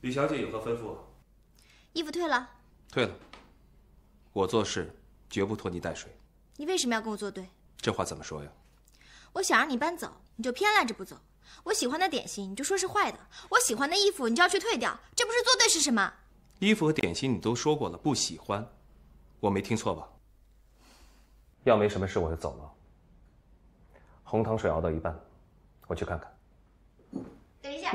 吕小姐有何吩咐？ 衣服退了。 退了。我做事绝不拖泥带水。 你为什么要跟我作对？ 这话怎么说呀？ 我想让你搬走，你就偏赖着不走；我喜欢的点心，你就说是坏的；我喜欢的衣服，你就要去退掉，这不是作对是什么？ 衣服和点心你都说过了，不喜欢，我没听错吧？要没什么事我就走了。红糖水熬到一半，我去看看。 等一下，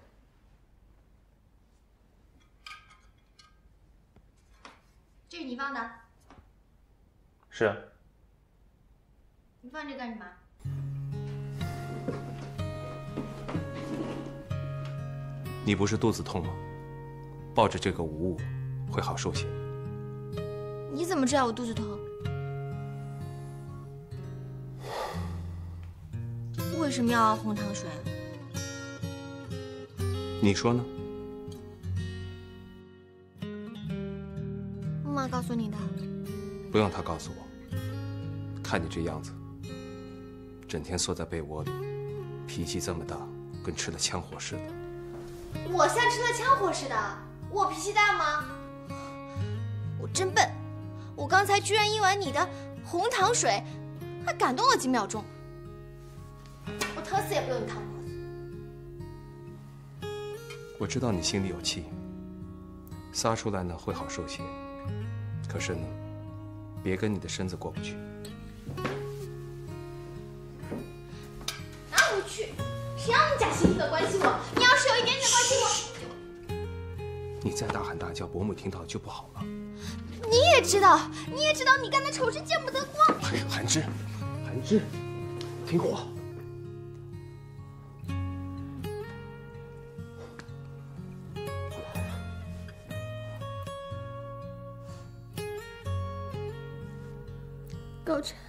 这是你放的？ 是啊。 你放这干什么？ 你不是肚子痛吗？抱着这个捂捂，会好受些。 你怎么知道我肚子痛？为什么要熬红糖水？ 你说呢？ 木马告诉你的。 不用他告诉我。看你这样子，整天缩在被窝里，脾气这么大，跟吃了枪火似的。 我像吃了枪火似的？我脾气大吗？我真笨，我刚才居然因为你的红糖水，还感动了几秒钟。我疼死也不用你烫脖子。 我知道你心里有气，撒出来呢会好受些，可是呢，别跟你的身子过不去。 哪有去？谁让你假惺惺的关心我？你要是有一点点关心我， 你再大喊大叫，伯母听到就不好了。 你也知道，你干的丑事见不得光。 韩芝，韩芝，听话。 高晨，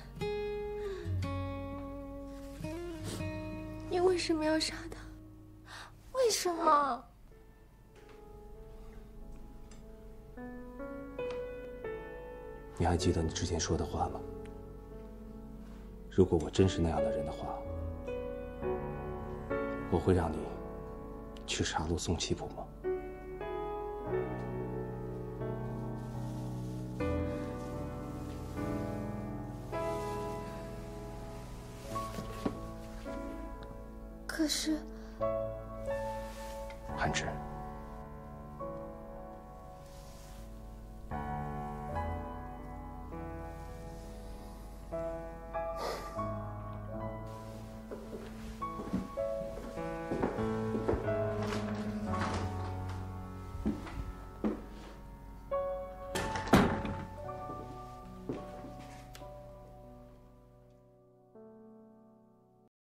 你为什么要杀他？为什么？ 你还记得你之前说的话吗？如果我真是那样的人的话，我会让你去杀戮宋七普吗？ 可是， 韩芝，